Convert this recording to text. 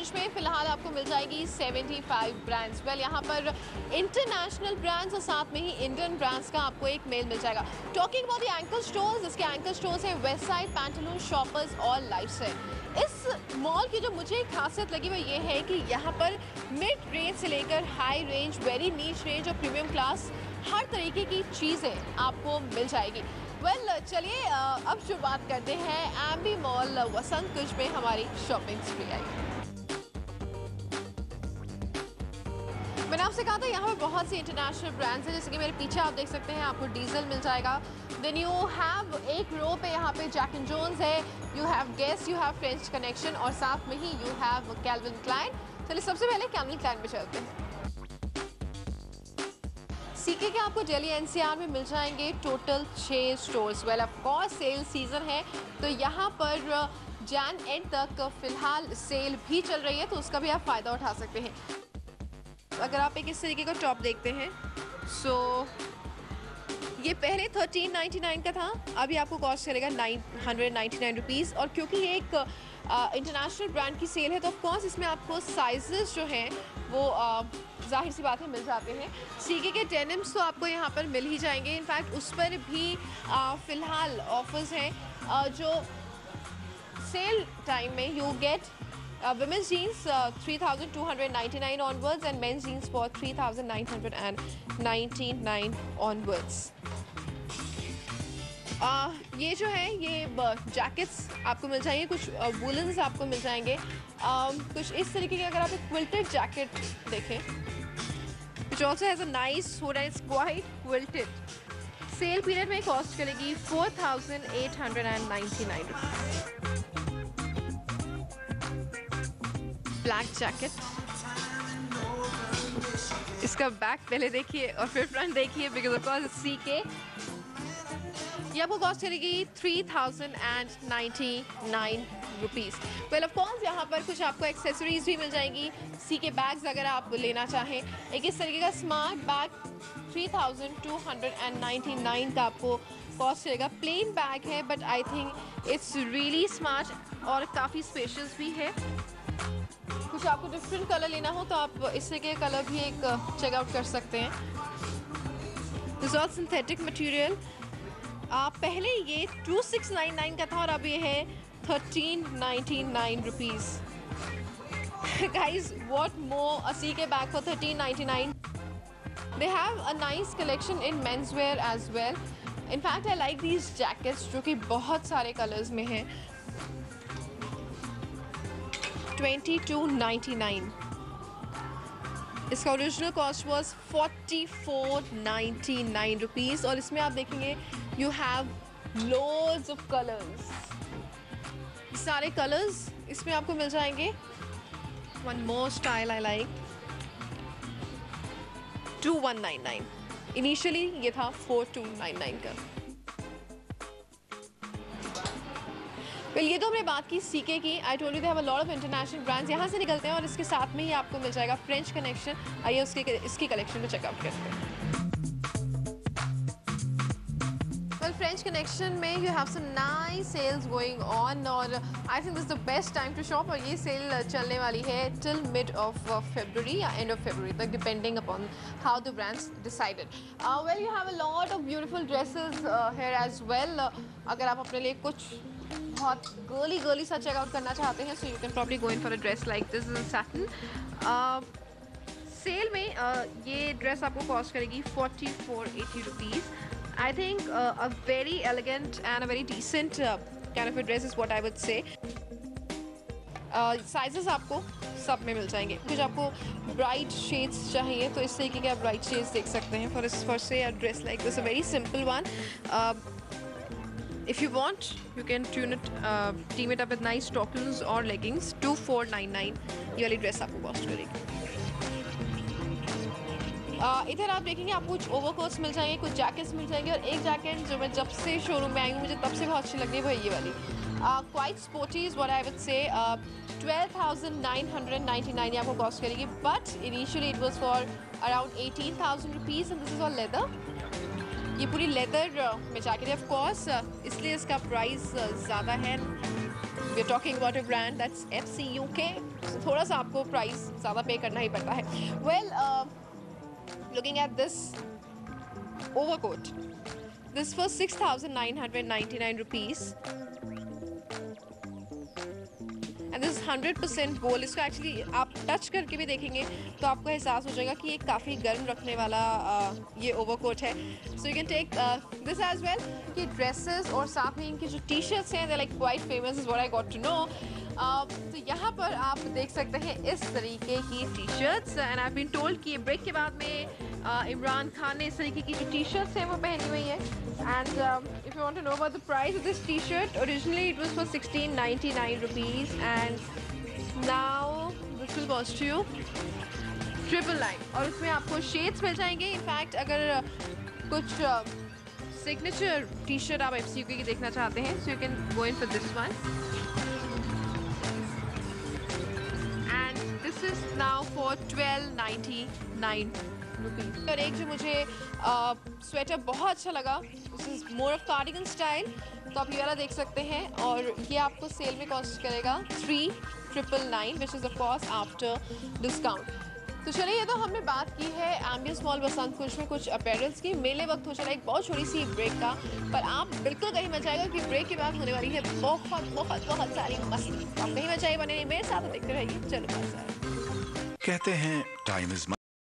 कुछ में फिलहाल आपको मिल जाएगी 75 ब्रांड्स। वेल यहाँ पर इंटरनेशनल ब्रांड्स और साथ में ही इंडियन ब्रांड्स का आपको एक मेल मिल जाएगा। Talking about the anchor stores, इसके एंकर स्टोर्स हैं वेस्ट साइड, पैंटालून, शॉपर्स और लाइफस्टाइल। इस मॉल की जो मुझे खासियत लगी वो ये है कि यहाँ पर मिड रेंज से लेकर high range, very niche range और प्रीमियम क्लास हर तरीके की चीज़ें आपको मिल जाएगी। चलिए अब जो बात करते हैं एम्बी मॉल वसंत कुंज में हमारी शॉपिंग स्प्री आई। मैंने आपसे कहा था यहाँ पर बहुत सी इंटरनेशनल ब्रांड्स हैं, जैसे कि मेरे पीछे आप देख सकते हैं, आपको डीजल मिल जाएगा। देन यू हैव एक रो पे यहाँ पे जैक एंड जोन्स है, you have Guess, you have French Connection और साथ में ही यू हैव कैल्विन क्लाइन। चलिए सबसे पहले कैल्विन क्लाइन पे चलते हैं। सीके के आपको दिल्ली एनसीआर में मिल जाएंगे total 6 stores. Well of course sale season है तो यहाँ पर जैन एंड तक फिलहाल सेल भी चल रही है, तो उसका भी आप फ़ायदा उठा सकते हैं। अगर आप एक इस तरीके का टॉप देखते हैं, सो ये पहले 1399 का था, अभी आपको कॉस्ट चलेगा 999 रुपीज़। और क्योंकि ये एक इंटरनेशनल ब्रांड की सेल है तो ऑफकोर्स इसमें आपको साइजेस जो हैं वो जाहिर सी बात है मिल जाते हैं। सीके के डेनिम्स तो आपको यहाँ पर मिल ही जाएंगे, इनफैक्ट उस पर भी फ़िलहाल ऑफर्स हैं जो सेल टाइम में you get women's jeans 3,299 onwards and men's jeans for 3,999 onwards. ये जो है ये जैकेट्स आपको मिल जाएंगे, कुछ वूलन्स आपको मिल जाएंगे, कुछ इस तरीके के। अगर आप एक क्विल्टेड जैकेट देखें, which also has a nice hood and it's quite quilted, sale period में कॉस्ट करेगी 4,899 रुपीज़। ब्लैक जैकेट, इसका बैक पहले देखिए और फिर फ्रंट देखिए, बिकॉज ऑफ कोर्स सीके। ये आपको कॉस्ट चलेगी 3,099 रुपीज़। वेल ऑफ कोर्स यहाँ पर कुछ आपको एक्सेसरीज भी मिल जाएंगी, सीके बैग्स अगर आप लेना चाहें। एक इस तरीके का स्मार्ट बैग 3,299 का आपको कॉस्ट चलेगा। प्लेन बैग है but I think it's really smart और काफ़ी स्पेशियस भी है। कुछ आपको डिफरेंट कलर लेना हो तो आप इस तरह के कलर भी एक चेकआउट कर सकते हैं। This all synthetic material. पहले ये 2699 का था और अब ये है 1399 rupees. Guys what more, a CK bag for 1399। They have a nice collection in men's wear as well. In fact I like these jackets जो कि बहुत सारे कलर्स में हैं। 2299, इसका ओरिजिनल कॉस्ट वॉज 4499 रुपीज़। और इसमें आप देखेंगे you have loads of colours, सारे कलर्स इसमें आपको मिल जाएंगे। One more style I like, 2199, initially ये था 4299 का। वेल ये तो हमने बात की सीके की। I told you they have a lot of international brands. यहाँ से निकलते हैं और इसके साथ में ही आपको मिल जाएगा फ्रेंच कनेक्शन। आइए इसकी कलेक्शन को चेकआउट करते हैं। वेल फ्रेंच कनेक्शन में you have some nice sales going on और I think this is the best time to shop. और ये सेल चलने वाली है टिल मिड ऑफ फरवरी या एंड ऑफ फरवरी तक, depending upon how the brands decided. Well you have a lot of beautiful dresses here as well. अगर आप अपने लिए कुछ बहुत गर्ली सा चेकआउट करना चाहते हैं so you can probably go in for a dress like this in satin. Sale में ये ड्रेस आपको कॉस्ट करेगी 4480 rupees. I think a very elegant and a very decent kind of a dress is what I would say. Sizes आपको सब में मिल जाएंगे। कुछ आपको ब्राइट शेड्स चाहिए तो इस तरीके के आप ब्राइट शेड्स देख सकते हैं for say a dress like this, a very simple one. If you want, you can team it up with nice stockings or leggings. 2499 ये वाली ड्रेस आपको कॉस्ट करेगी। इधर आप देखेंगे आपको कुछ ओवरकोट्स मिल जाएंगे, कुछ जैकेट्स मिल जाएंगे और एक जैकेट जो मैं जब से शोरूम में आई हूँ मुझे तब से बहुत अच्छी लग रही है वो ये वाली। Quite sporty is what I would say. 12,999 ये आपको कॉस्ट करेगी but initially it was for around 18,000 rupees and this is all leather. ये पूरी लेदर में जैकेट है ऑफ कोर्स, इसलिए इसका प्राइस ज़्यादा है। We are talking about a brand that's FC UK, थोड़ा सा आपको प्राइस ज़्यादा पे करना ही पड़ता है। Well, looking at this overcoat, this was 6,999 rupees and this is 100% wool। इसको एक्चुअली आप टच करके भी देखेंगे तो आपको एहसास हो जाएगा कि ये काफ़ी गर्म रखने वाला ये ओवरकोट है। So you can take this as well. कि ड्रेसेस और साथ में इनकी जो टी शर्ट्स हैं they like quite famous, is what I got to know. तो यहाँ पर आप देख सकते हैं इस तरीके की T shirts and I been told कि ब्रेक के बाद में इमरान खान ने इस तरीके की जो टी शर्ट्स हैं वो पहनी हुई है। And if you want to know about the price of this T shirt, originally it was for 1699 rupees and now this will cost you 999। और उसमें आपको शेड्स मिल जाएंगे। इनफैक्ट अगर कुछ सिग्नेचर टी शर्ट आप FC UK की देखना चाहते हैं, so you can go in for this one and this is now for 1299 rupees. और एक जो मुझे स्वेटर बहुत अच्छा लगा, this is more of cardigan style, तो आप ये वाला देख सकते हैं और ये आपको सेल में कॉस्ट करेगा 3999 which is of course after discount. तो चलिए, ये तो हमने बात की है एम्बियंस मॉल बसंत कुछ में कुछ अपैरल्स की। मेले वक्त हो चला एक बहुत छोटी सी ब्रेक का, पर आप बिल्कुल कहीं मत जाएगा कि ब्रेक के बाद होने वाली है बहुत बहुत बहुत सारी मस्ती। आप कहीं मत जाइए, बने मेरे साथ देखते रहिए। चलो बाजार। कहते हैं टाइम इज